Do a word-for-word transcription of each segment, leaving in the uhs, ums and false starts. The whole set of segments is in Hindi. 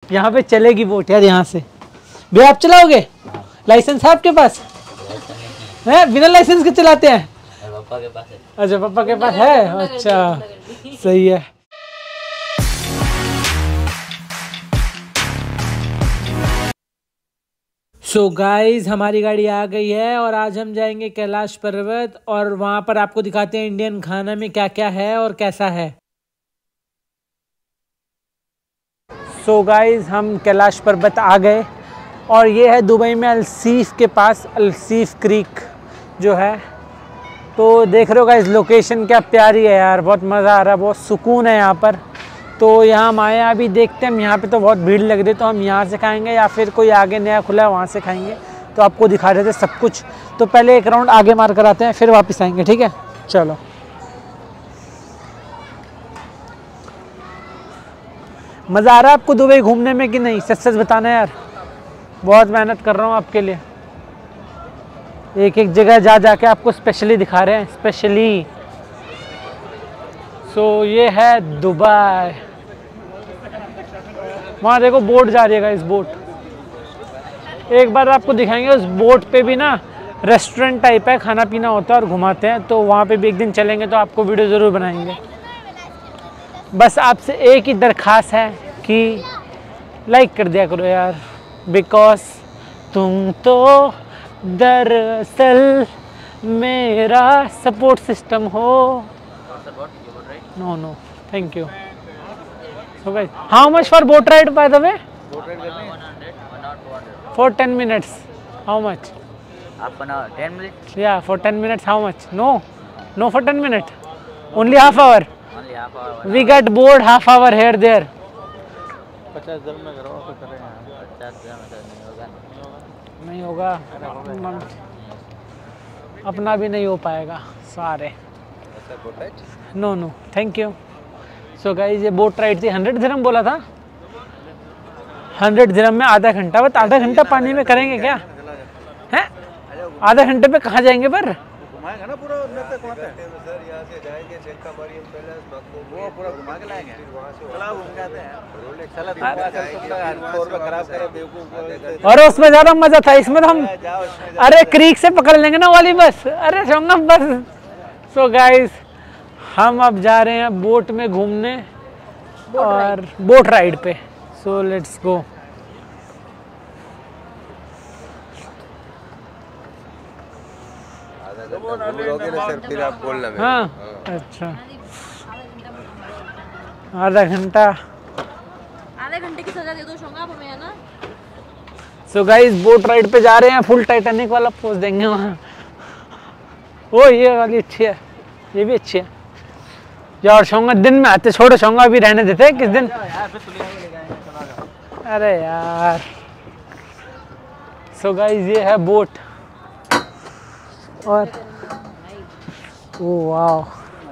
यहाँ पे चलेगी बोट यार यहाँ से। भैया आप चलाओगे? लाइसेंस है आपके पास? है बिना लाइसेंस के चलाते हैं? पापा के पास है। अच्छा पापा के पास है, अच्छा सही है। सो so गाइज हमारी गाड़ी आ गई है और आज हम जाएंगे कैलाश पर्वत और वहाँ पर आपको दिखाते हैं इंडियन खाना में क्या क्या है और कैसा है। सो so गाइज हम कैलाश पर्वत आ गए और ये है दुबई में अलसीफ के पास, अलसीफ क्रीक जो है। तो देख रहे हो गाइज लोकेशन क्या प्यारी है यार, बहुत मज़ा आ रहा है, बहुत सुकून है यहाँ पर। तो यहाँ हम आए, अभी देखते हैं हम यहाँ पे तो बहुत भीड़ लग रही है, तो हम यहाँ से खाएंगे या फिर कोई आगे नया खुला है वहाँ से खाएंगे। तो आपको दिखा रहे थे सब कुछ। तो पहले एक राउंड आगे मार कर आते हैं फिर वापस आएंगे, ठीक है चलो। मज़ा आ रहा है आपको दुबई घूमने में कि नहीं? सच सच बताना यार, बहुत मेहनत कर रहा हूँ आपके लिए, एक एक जगह जा जा के आपको स्पेशली दिखा रहे हैं, स्पेशली। सो so, ये है दुबई। वहाँ देखो बोट जा रही है, इस बोट एक बार आपको दिखाएंगे। उस बोट पे भी ना रेस्टोरेंट टाइप है, खाना पीना होता है और घुमाते हैं, तो वहाँ पे भी एक दिन चलेंगे तो आपको वीडियो ज़रूर बनाएंगे। बस आपसे एक ही दरख्वास्त है कि लाइक कर दिया करो यार, बिकॉज तुम तो दरअसल मेरा सपोर्ट सिस्टम हो। No no thank you. So guys, how much for boat ride by the way? Boat ride करनी है? one hundred, one or two hundred. For ten minutes. How much? Half an hour, ten minutes? Yeah, for ten minutes how much? No, no for ten minutes. Only half hour. Only half hour. We got bored half hour here there. पचास दर में करो तो करें यार। पचास दर में नहीं होगा। नहीं होगा, अपना भी नहीं हो पाएगा सारे। No no thank you. So guys ये बोट राइड थी, हंड्रेड दिरहम बोला था, हंड्रेड दिरहम में आधा घंटा। बस आधा घंटा पानी में करेंगे क्या हैं? आधा घंटे पे कहाँ जाएंगे? पर घुमाएगा ना पूरा तक, वहाँ तक सर यहाँ से जाएंगे चेक्का मरियम पैलेस, वो पूरा घुमा के लाएंगे, चला घूम के आते हैं। चला खराब करे और उसमें ज़्यादा मज़ा था, इसमें तो हम अरे क्रीक से पकड़ लेंगे ना वाली बस, अरे सोंगा बस। सो गाइस हम अब जा रहे हैं बोट में घूमने और बोट राइड पे। So let's go. फिर आप बोलना। हाँ अच्छा, आधा घंटा, आधे घंटे की सजा दे दो शोंगा आप हमें, है ना। सो गाइस बोट राइड पे जा रहे हैं, फुल टाइटैनिक वाला पोज देंगे वहाँ। ओ ये वाली अच्छी है, ये भी अच्छी है यार। शोंगा दिन में आते, छोड़ो शोंगा अभी रहने देते हैं किस दिन। अरे यार सो गाइस ये है बोट और ओ वाह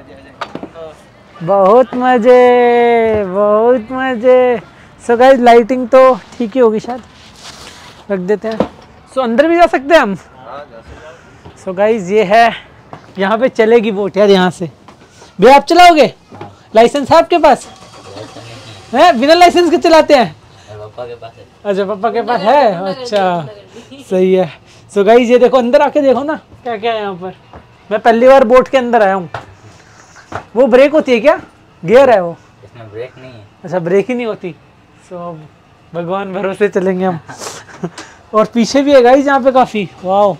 बहुत मजे, बहुत मजे। सो गाइस लाइटिंग तो ठीक ही होगी शायद, रख देते हैं। सो अंदर भी जा सकते हैं हम। सो गाइस ये है, यहाँ पे चलेगी बोट यार यहाँ से। भैया आप चलाओगे? लाइसेंस है आपके पास? है बिना लाइसेंस के चलाते हैं? पापा के पास है। अच्छा पापा के पास है, अच्छा सही है। सो गाइस ये देखो, अंदर आके देखो ना क्या क्या है यहाँ पर। मैं पहली बार बोट के अंदर आया हूँ। वो ब्रेक होती है क्या? गियर है वो? इसमें ब्रेक नहीं है। अच्छा ब्रेक ही नहीं होती। सो भगवान भरोसे चलेंगे हम। और पीछे भी है गाइस यहाँ पे काफ़ी, wow.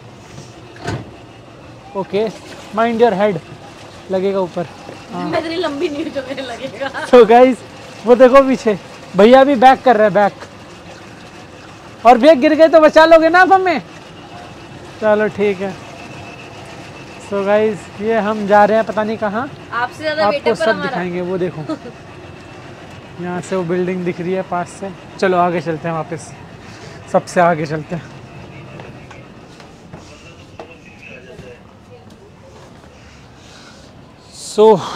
Okay mind your head लगेगा ऊपर। मैं इतनी लंबी नहीं हूं जो मेरे लगेगा। तो गाइस वो देखो पीछे भैया भी बैक कर रहे हैं, बैक। और भैया गिर गए तो बचा लोगे ना आप हमें? चलो ठीक है। सो गाइस ये हम जा रहे हैं पता नहीं कहाँ, आपसे ज्यादा आपको वेट पर सब हमारा। दिखाएंगे। वो देखो यहाँ से वो बिल्डिंग दिख रही है पास से। चलो आगे चलते हैं, वापस सबसे आगे चलते हैं। सो so,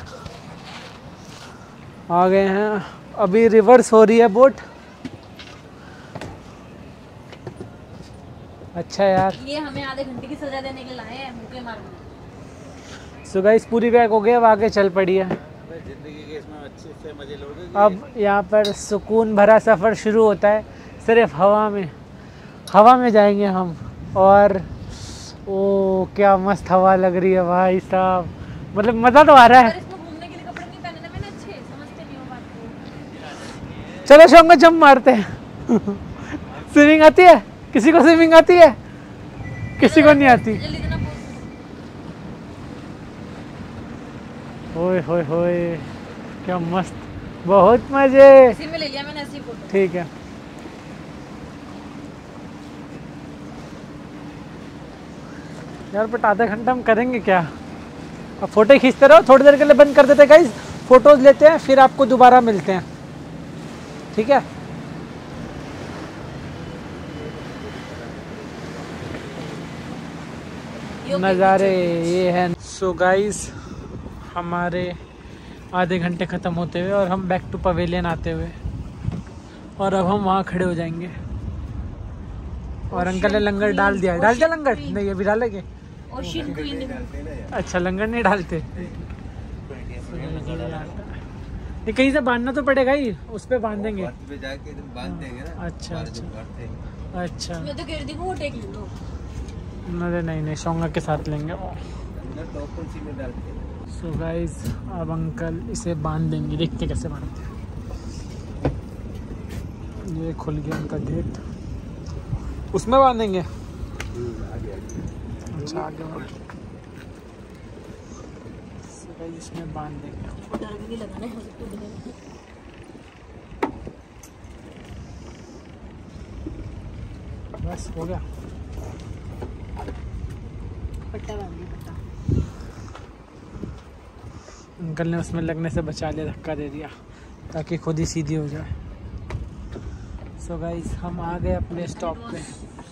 आ गए हैं, अभी रिवर्स हो रही है बोट। अच्छा यार ये हमें आधे घंटे की सजा देने के लिए लाए हैं, मुके मारने। सो गाइस पूरी बैग हो गई, अब आगे चल पड़ी है। जिंदगी के इसमें अच्छे से मजे लोगे। अब यहाँ पर सुकून भरा सफ़र शुरू होता है, सिर्फ हवा में हवा में जाएंगे हम। और ओ क्या मस्त हवा लग रही है भाई साहब, मतलब मज़ा तो आ रहा है। इसमें घूमने के लिए कपड़े नहीं पहने ना मैंने अच्छे, समझते नहीं हो बात को। चलो शोंगा जंप मारते हैं। स्विमिंग आती है? किसी को स्विमिंग आती है? किसी को नहीं आती। जल्दी देना पोज। ओए होए होए क्या मस्त, बहुत मजे। इसी में ले लिया मैंने ऐसी फोटो। ठीक है, यार बट आधा घंटा हम करेंगे क्या? अब फोटो खींचते रहो, थोड़ी देर के लिए बंद कर देते हैं गाइस, फोटोज लेते हैं फिर आपको दोबारा मिलते हैं, ठीक है? नज़ारे ये है। सो गाइस हमारे आधे घंटे ख़त्म होते हुए और हम बैक टू पवेलियन आते हुए, और अब हम वहाँ खड़े हो जाएंगे। और अंकल ने लंगर डाल दिया। डाल दिया लंगर? नहीं अभी डालेंगे। Ocean Queen. अच्छा लंगर नहीं डालते। ये कहीं से बांधना तो पड़ेगा ही, उस पे बांधेंगे। पे जाके तुम बांध देंगे ना। अच्छा अच्छा अच्छा। मैं तो कह रही थी वो टेक लो। नहीं नहीं नहीं शोंगा के साथ लेंगे वो। सी में डाल के। सो गाइस अब अंकल इसे बांध देंगे, देखते कैसे बांधते हैं। ये खुल गया उनका गेट, उसमें बांधेंगे। अच्छा आगे इसमें बांध देंगे। डर भी नहीं लगाना है मुझे तो। बस हो गया। पट्टा बांध दिया पट्टा। अंकल ने उसमें लगने से बचा लिया, धक्का दे दिया ताकि खुद ही सीधी हो जाए। सो so गाइस हम आ गए अपने स्टॉप पे।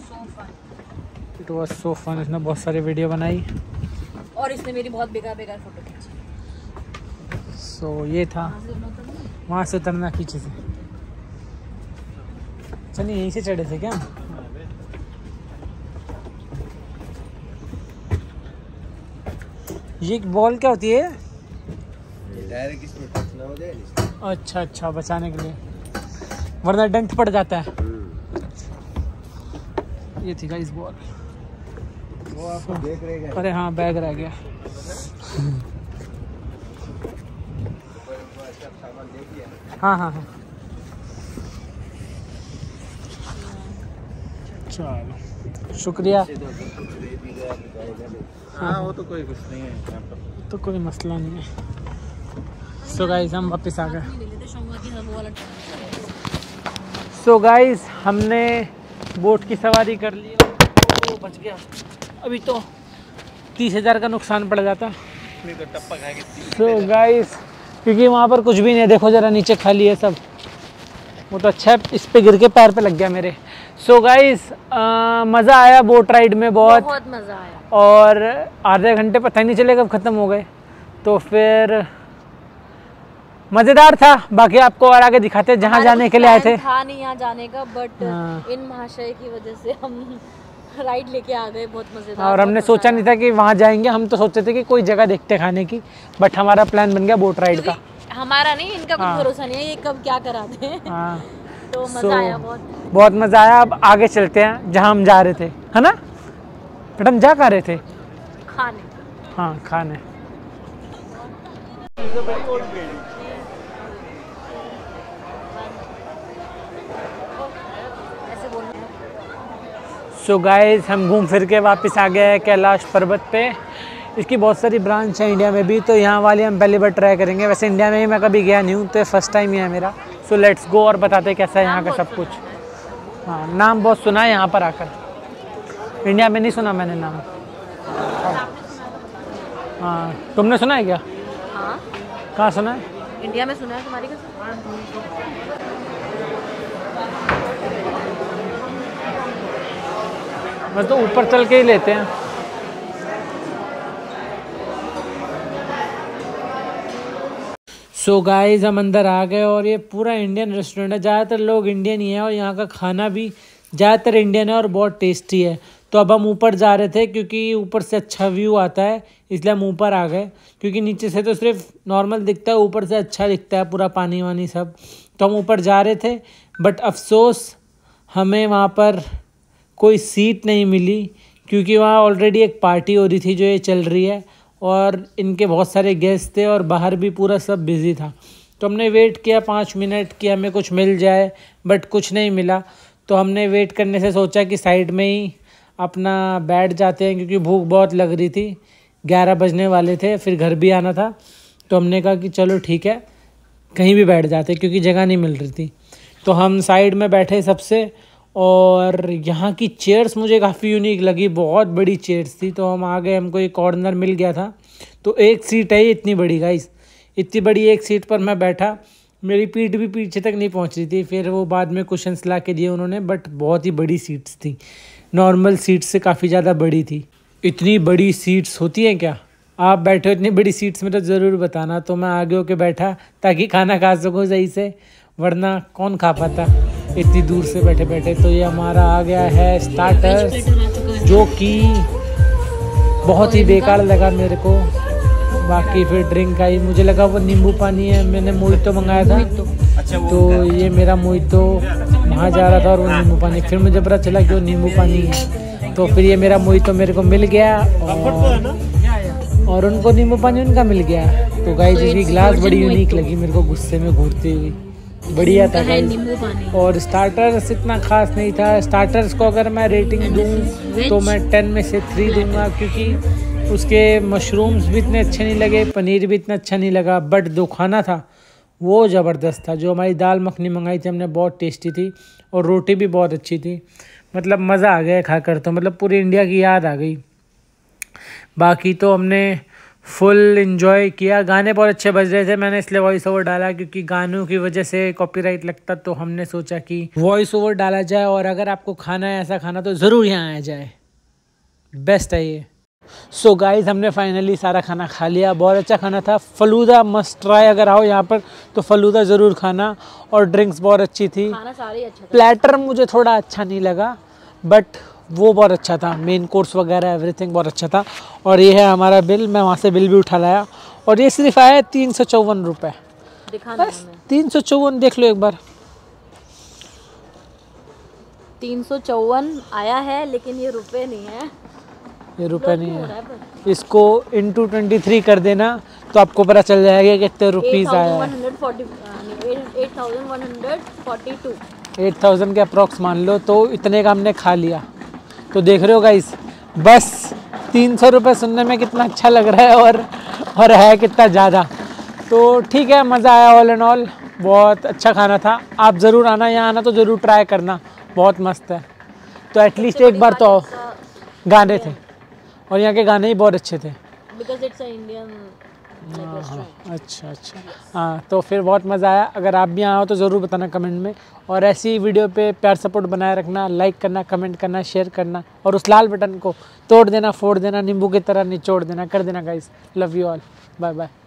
It was so fun. इसने बहुत सारी वीडियो बनाई और इसने मेरी बहुत बेकार बेकार फोटो खींची। सो so, ये था वहाँ से उतरना पीछे से। चलिए यहीं से चढ़े थे क्या? ये बॉल क्या होती है? डायरेक्ट इसमें टच ना हो जाए। अच्छा अच्छा बचाने के लिए, वरना डंट पड़ जाता है। ये थी गाइस बॉल। वो आपको देख रहेगा। अरे हाँ बैग रह गया। हाँ हाँ हाँ चलो शुक्रिया। हाँ वो तो कोई कुछ नहीं है यहाँ पर। तो कोई मसला नहीं है। सो गाइस हम वापस आ गए। सो गाइस हमने बोट की सवारी कर ली। ओ बच गया, अभी तो तीस हज़ार का नुकसान पड़ जाता। सो गाइस क्योंकि वहाँ पर कुछ भी नहीं है, देखो ज़रा नीचे खाली है सब। वो तो अच्छा है, इस पे गिर के पैर पे लग गया मेरे। सो गाइस मज़ा आया बोट राइड में, बहुत बहुत मज़ा आया। और आधे घंटे पता ही नहीं चले कब ख़त्म हो गए। तो फिर मज़ेदार था। बाकी आपको और आगे दिखाते हैं जहाँ जाने के लिए आए थे। था नहीं यहाँ जाने का, बट हाँ। इन महाशय की वजह से हम राइड लेके आ गए। बहुत मज़ेदार। और हमने सोचा नहीं था कि वहाँ जाएंगे, हम तो सोचते थे कि कोई जगह देखते खाने की, बट हमारा प्लान बन गया बोट राइड का। हमारा नहीं, इनका कुछ हाँ। भरोसा नहीं है ये कब क्या करा दे। हाँ तो मज़ा So, आया बहुत। बहुत मज़ा आया। अब आगे चलते हैं जहाँ हम जा रहे थे, है ना? बट हम जा कहाँ रहे थे? खाने। हाँ खाने। ऐसे बोलना। सो गाइस हम घूम फिर के वापस आ गए हैं कैलाश पर्वत पे। इसकी बहुत सारी ब्रांच है इंडिया में भी, तो यहाँ वाली हम पहली बार ट्राई करेंगे। वैसे इंडिया में ही मैं कभी गया नहीं हूँ, तो फर्स्ट टाइम ही है मेरा। सो लेट्स गो और बताते कैसा है यहाँ का सब कुछ। हाँ नाम बहुत सुना है यहाँ पर आकर, इंडिया में नहीं सुना मैंने नाम। हाँ तुमने सुना है क्या? हाँ कहाँ सुना है? इंडिया में सुना है, तुम्हारी कैसे? बस तो ऊपर चल के ही लेते हैं। सो so गाइस हम अंदर आ गए और ये पूरा इंडियन रेस्टोरेंट है। ज़्यादातर लोग इंडियन ही हैं और यहाँ का खाना भी ज़्यादातर इंडियन है और बहुत टेस्टी है। तो अब हम ऊपर जा रहे थे क्योंकि ऊपर से अच्छा व्यू आता है, इसलिए हम ऊपर आ गए। क्योंकि नीचे से तो सिर्फ नॉर्मल दिखता है, ऊपर से अच्छा दिखता है पूरा पानी वानी सब। तो हम ऊपर जा रहे थे, बट अफसोस हमें वहाँ पर कोई सीट नहीं मिली, क्योंकि वहाँ ऑलरेडी एक पार्टी हो रही थी जो ये चल रही है, और इनके बहुत सारे गेस्ट थे और बाहर भी पूरा सब बिज़ी था। तो हमने वेट किया पाँच मिनट कि हमें कुछ मिल जाए, बट कुछ नहीं मिला। तो हमने वेट करने से सोचा कि साइड में ही अपना बैठ जाते हैं, क्योंकि भूख बहुत लग रही थी, ग्यारह बजने वाले थे, फिर घर भी आना था। तो हमने कहा कि चलो ठीक है कहीं भी बैठ जाते, क्योंकि जगह नहीं मिल रही थी। तो हम साइड में बैठे सबसे, और यहाँ की चेयर्स मुझे काफ़ी यूनिक लगी, बहुत बड़ी चेयर्स थी। तो हम आ गए, हमको एक कॉर्नर मिल गया था। तो एक सीट है इतनी बड़ी गाइस, इतनी बड़ी एक सीट पर मैं बैठा, मेरी पीठ भी पीछे तक नहीं पहुँच रही थी। फिर वो बाद में कुशन्स ला के दिए उन्होंने, बट बहुत ही बड़ी सीट्स थी, नॉर्मल सीट्स से काफ़ी ज़्यादा बड़ी थी। इतनी बड़ी सीट्स होती हैं क्या? आप बैठे हो इतनी बड़ी सीट्स में तो ज़रूर बताना। तो मैं आगे होके बैठा ताकि खाना खा सकूँ सही से, वरना कौन खा पाता इतनी दूर से बैठे बैठे। तो ये हमारा आ गया है स्टार्टर्स, जो कि बहुत ही बेकार लगा मेरे को। बाकी फिर ड्रिंक आई, मुझे लगा वो नींबू पानी है, मैंने मोहितो मंगाया था। तो ये मेरा मोहितो वहाँ जा रहा था और वो नींबू पानी, फिर मुझे पता चला कि वो नींबू पानी है। तो फिर ये मेरा मोहितो मेरे को मिल गया, और, और उनको नींबू पानी उनका मिल गया। तो गाइस इसकी गिलास बड़ी यूनिक लगी मेरे को, गुस्से में घूरती हुई, बढ़िया था गाइस। और स्टार्टर्स इतना खास नहीं था। स्टार्टर्स को अगर मैं रेटिंग दूँ तो मैं टेन में से थ्री दूंगा, क्योंकि उसके मशरूम्स भी इतने अच्छे नहीं लगे, पनीर भी इतना अच्छा नहीं लगा, बट जो खाना था वो ज़बरदस्त था। जो हमारी दाल मखनी मंगाई थी हमने, बहुत टेस्टी थी, और रोटी भी बहुत अच्छी थी। मतलब मज़ा आ गया खाकर, तो मतलब पूरी इंडिया की याद आ गई। बाकी तो हमने फुल एंजॉय किया, गाने बहुत अच्छे बज रहे थे, मैंने इसलिए वॉइस ओवर डाला, क्योंकि गानों की वजह से कॉपीराइट लगता। तो हमने सोचा कि वॉइस ओवर डाला जाए, और अगर आपको खाना है ऐसा खाना तो ज़रूर यहाँ आ जाए, बेस्ट है ये। सो so गाइस हमने फाइनली सारा खाना खा लिया, बहुत अच्छा खाना था। फलूदा मस्ट ट्राई, अगर आओ यहाँ पर तो फलूदा ज़रूर खाना, और ड्रिंक्स बहुत अच्छी थी। खाना सारी अच्छा था। प्लेटर मुझे थोड़ा अच्छा नहीं लगा, बट वो बहुत अच्छा था, मेन कोर्स वगैरह एवरीथिंग बहुत अच्छा था। और ये है हमारा बिल, मैं वहाँ से बिल भी उठा लाया, और ये सिर्फ आया तीन सौ चौवन रुपये, बस तीन सौ चौवन, देख लो एक बार, तीन सौ चौवन आया है, लेकिन ये रुपए नहीं है, ये रुपए नहीं है। इसको इंटू ट्वेंटी थ्री कर देना तो आपको पता चल जाएगा कि कितने रुपीज़ आया है। एट थाउजेंड के अप्रॉक्स मान लो, तो इतने का हमने खा लिया। तो देख रहे हो गाइस, बस तीन सौ रुपये सुनने में कितना अच्छा लग रहा है, और और है कितना ज़्यादा। तो ठीक है, मज़ा आया, ऑल एंड ऑल बहुत अच्छा खाना था। आप ज़रूर आना, यहाँ आना तो ज़रूर ट्राई करना, बहुत मस्त है। तो एटलीस्ट एक बार तो, गाने थे और यहाँ के गाने ही बहुत अच्छे थे। Because it's a Indian like restaurant. अच्छा अच्छा, हाँ तो फिर बहुत मज़ा आया। अगर आप भी आए हो तो ज़रूर बताना कमेंट में, और ऐसी वीडियो पे प्यार सपोर्ट बनाए रखना, लाइक करना, कमेंट करना, शेयर करना, और उस लाल बटन को तोड़ देना, फोड़ देना, नींबू की तरह निचोड़ देना, कर देना guys. Love you all, bye bye.